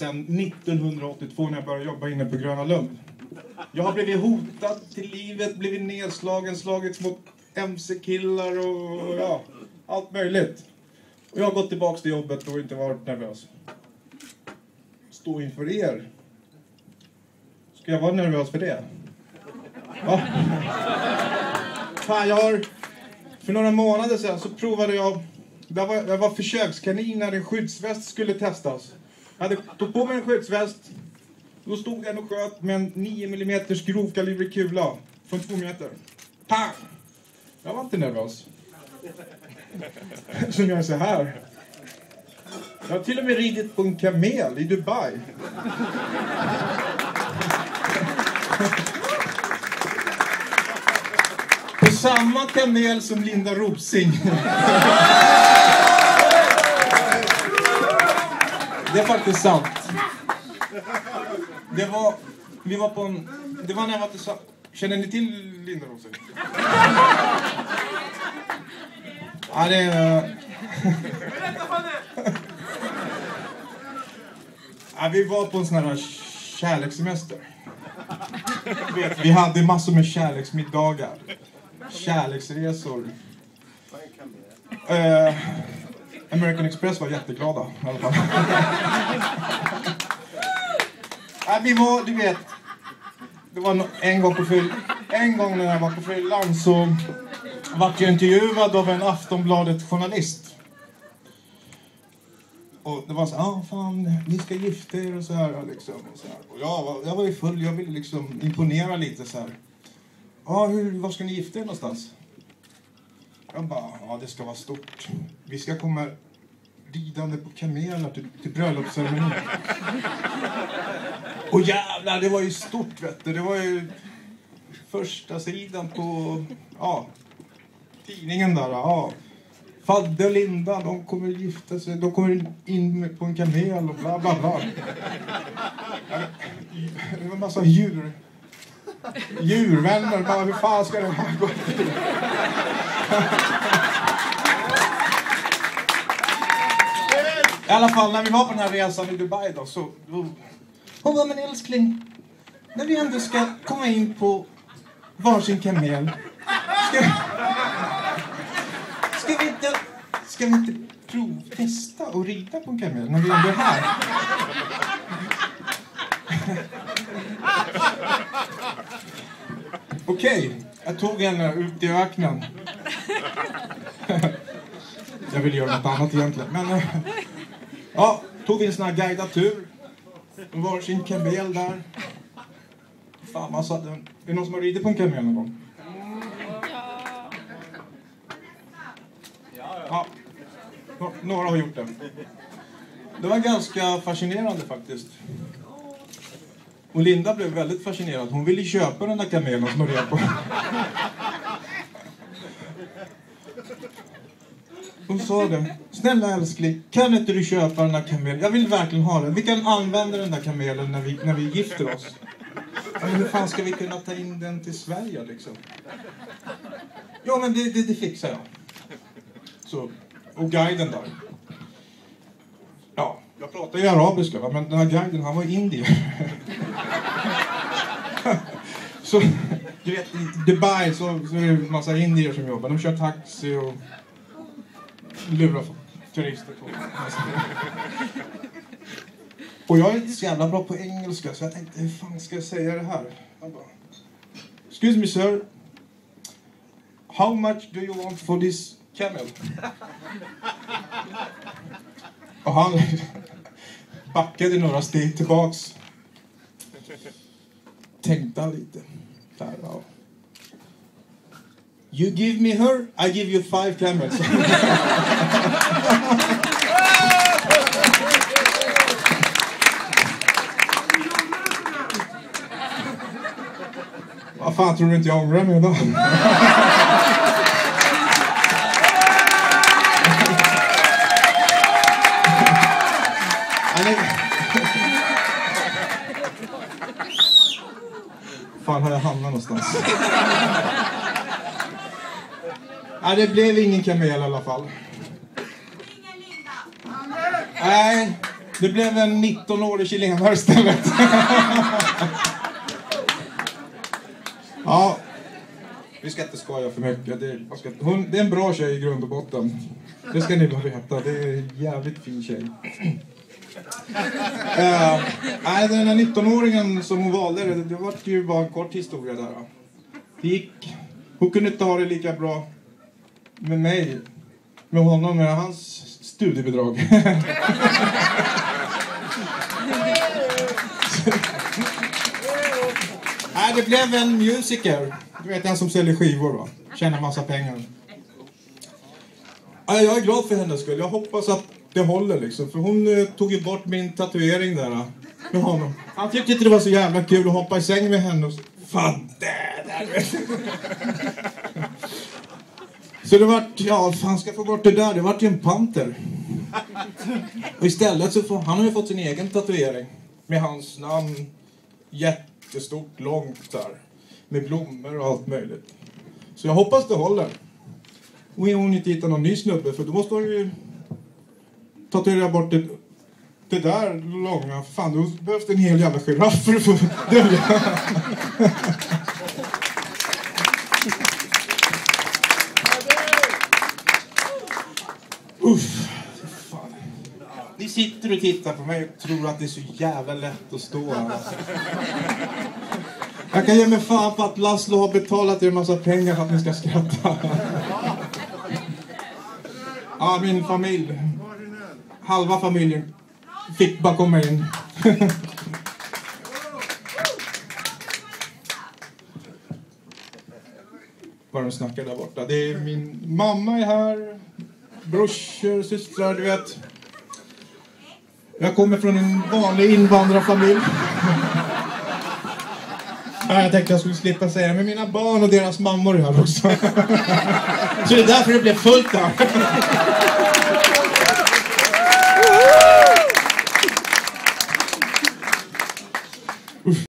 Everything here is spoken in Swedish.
sedan 1982 när jag började jobba inne på Gröna Lund. Jag har blivit hotad till livet, blivit nedslagen, slagits mot MC-killar och ja, allt möjligt. Och jag har gått tillbaka till jobbet och inte varit nervös. Stå inför er. Ska jag vara nervös för det? Ja. Fan, för några månader sedan så provade jag. Jag var försökskanin när en skyddsväst skulle testas. Jag tog på mig en skyddsväst. Då stod den och sköt med en 9 mm grovkalibrig kula från 2 meter. Pang! Jag var inte nervös. Så jag är så här. Jag har till och med ridit på en kamel i Dubai. På samma kamel som Linda Rosing. Det är faktiskt sant. Det var när jag var till... Känner ni till Linda Rosing? Ja, det är... Ja, vi var på en sån här kärlekssemester. Vi hade massor med kärleksmiddagar. Kärleksresor. American Express var jätteglada i alla fall. Vi var, du vet. Det var en gång när jag var på fyllan så var jag intervjuad av en Aftonbladet-journalist. Och det var så här, fan, ni ska gifta er och så här liksom. Och så här. Och jag var ju full, jag ville liksom imponera lite så här. Var ska ni gifta er någonstans? Jag bara, det ska vara stort. Vi ska komma ridande på kameler till bröllopsceremonin. Och jävlar, det var ju stort, vet du. Det var ju första sidan på, tidningen där, Fadde och Linda, de kommer gifta sig. De kommer in på en kamel och bla bla bla. Det var en massa djurvänner. Bara, hur fan ska det här gå till? I alla fall, när vi var på den här resan i Dubai då, så... Hon var, men älskling, när vi ändå ska komma in på varsin kamel, ska vi inte provtesta och rida på en kamel när vi ändå är här? Okej, jag tog henne ut i öknen. Jag vill göra något annat egentligen, men... tog vi en sån här guidad tur. Var sin kamel där. Fan, man satt den. Är det någon som har ridit på en kamel någon gång? Ja. Några har gjort det. Det var ganska fascinerande faktiskt. Och Linda blev väldigt fascinerad. Hon ville köpa den där kamelen som hon red på. Hon sa det. Snälla älskling, kan inte du köpa den där kamelen? Jag vill verkligen ha den. Vi kan använda den där kamelen när vi gifter oss. Men hur fan ska vi kunna ta in den till Sverige liksom? Ja, men det fixar jag. Så, och guiden där. Ja, jag pratar ju arabiska, va? Men den här guiden, han var indier. Så, du vet, i Dubai så är det en massa indier som jobbar. De kör taxi och lurar turister på. Och jag är inte så jävla bra på engelska, så jag tänkte, hur fan ska jag säga det här? Jag bara, excuse me sir, how much do you want for this camel? Och han backade några steg tillbaks. Tänkte han lite. Där, ja. You give me her, I give you 5 camels. Vad fan tror du inte jag ångrar mig idag? Fan har jag hamnat någonstans? Nej, det blev ingen kamel i alla fall. Nej, Det blev en 19-årig chilenare istället. Ja, vi ska inte skoja för mycket. Det är en bra tjej i grund och botten. Det ska ni bara veta. Det är en jävligt fin tjej. Nej, den här 19-åringen som hon valde, det var ju bara en kort historia där. Hon kunde inte ha det lika bra med mig, med honom, med hans studiebidrag. Nej, det blev en musiker. Du vet, en som säljer skivor, va? Tjänar massa pengar. Ja, jag är glad för hennes skull. Jag hoppas att det håller liksom. För hon tog ju bort min tatuering där med honom. Han tyckte inte det var så jävla kul att hoppa i säng med henne. Och fan, det där. Så det vart, ja, fan ska få bort det där. Det vart ju en panter. Och istället så han har ju fått sin egen tatuering. Med hans namn. Jättestort, långt där. Med blommor och allt möjligt. Så jag hoppas det håller. Och hon inte hittar någon ny snubbe. För då måste hon ju tatuera bort det där långa. Fan, då behövs det en hel jävla giraff för att få dölja. Uff. Fan. Ni sitter och tittar på mig och tror att det är så jävla lätt att stå här. Jag kan ge mig fan på att Laszlo har betalat er en massa pengar för att ni ska skratta. Ja, min familj. Halva familjen fick bara komma in. Vad de snackar där borta. Det är min mamma är här. Brorsor, systrar, du vet. Jag kommer från en vanlig invandrarfamilj. Ja, jag tänkte jag skulle slippa säga. Men mina barn och deras mammor är här också. Så det är därför det blev fullt där.